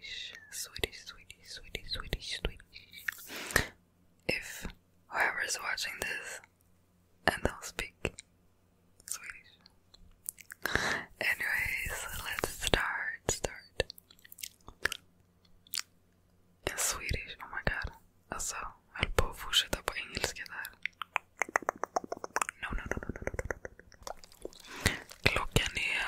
If whoever is watching this and don't speak Swedish. Anyways, let's start. In Swedish, oh my god. Alltså, jag höll på att fortsätta på engelska där. No. Klockan är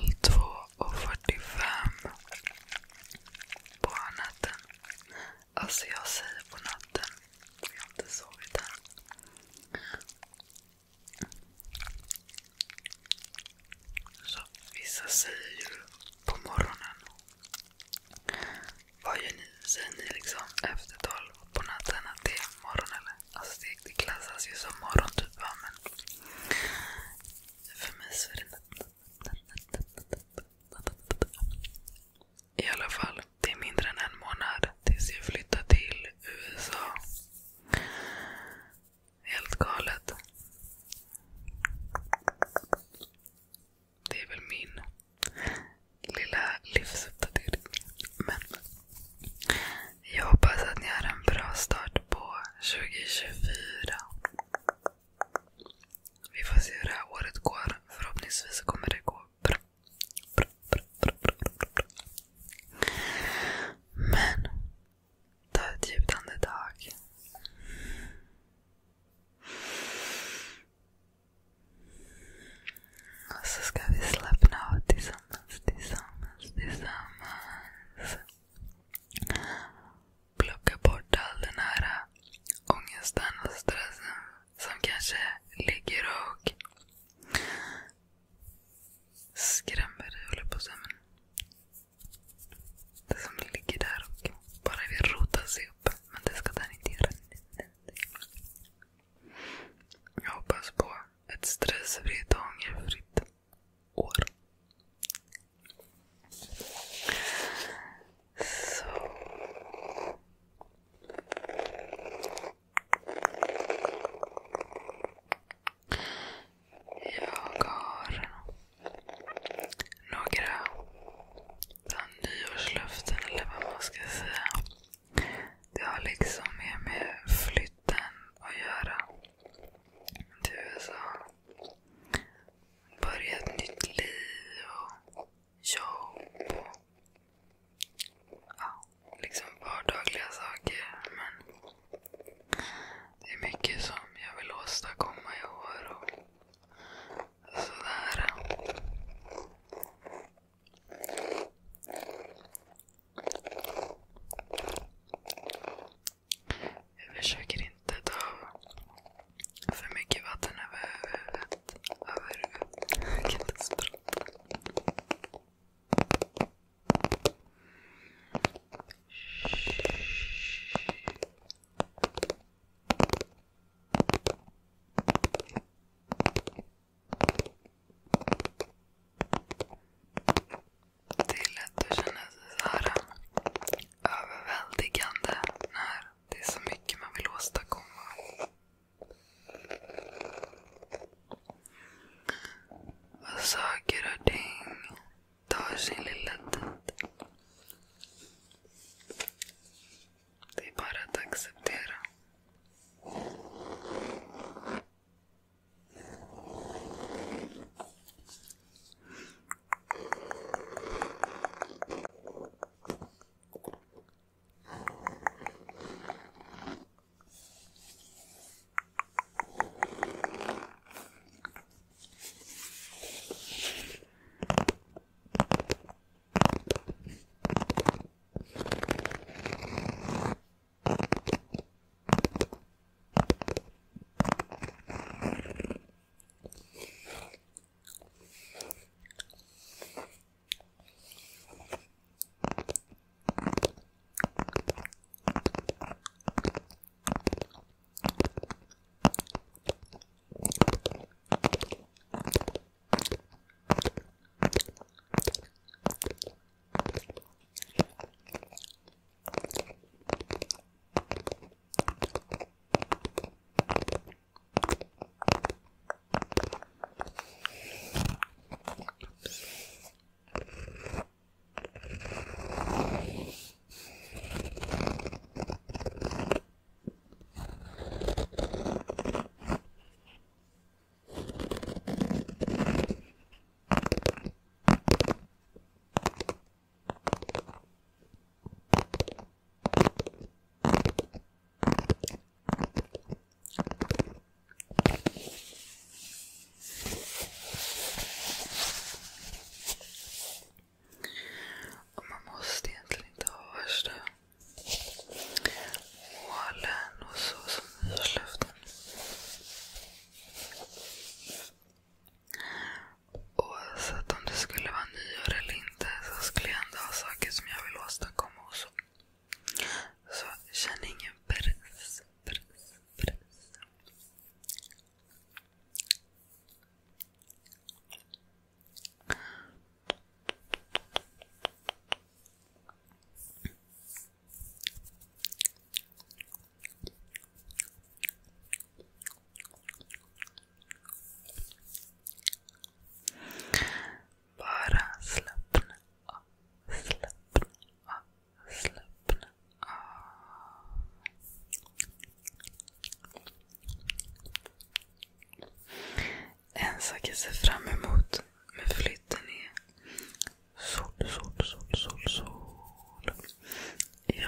02:45 på natten. Alltså jag säger på natten. Jag har inte sovit än. Så vissa säger ju på morgonen. Vad gör ni? Säger ni liksom efter 12 på natten att det är morgon eller? Alltså det klassas ju som morgon typ, va? Men för mig så är det natt. I alla fall, det är mindre än en månad tills jag flyttar till USA. Helt galet. Det är väl min lilla livsuppdatering. Men jag hoppas att ni har en bra start på 2024.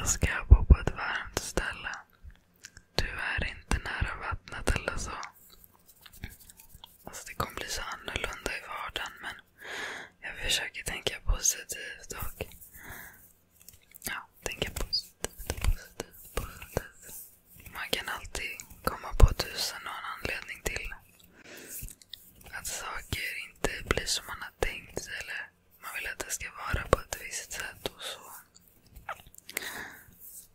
Jag ska bo på ett varmt ställe. Du är inte nära vattnet eller så. Alltså det kommer bli så annorlunda i vardagen, men jag försöker tänka positivt och tänka positivt. Man kan alltid komma på 1000 och en anledning till att saker inte blir som man har tänkt sig, eller man vill att det ska vara på ett visst sätt och så.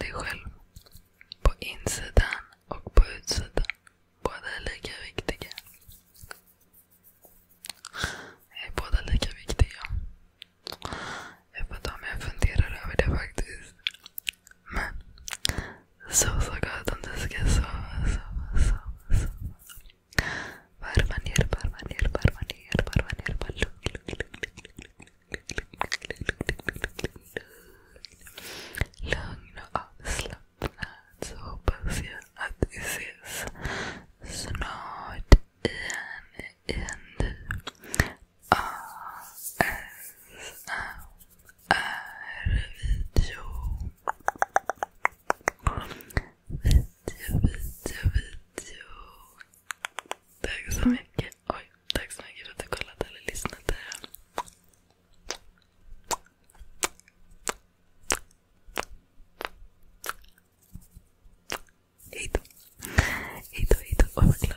dig själv. På insidan och på utsidan. Båda är lika viktiga. Är båda lika viktiga? Jag vet inte om jag funderar över det faktiskt. Men så gott om du ska sova. Varva ner. Bara lugn och avslappnad. Så hoppas jag att vi ses snart igen nu. ASMR-video. Tack så mycket. Tack så mycket för att du kollat eller lyssnat. Hej då.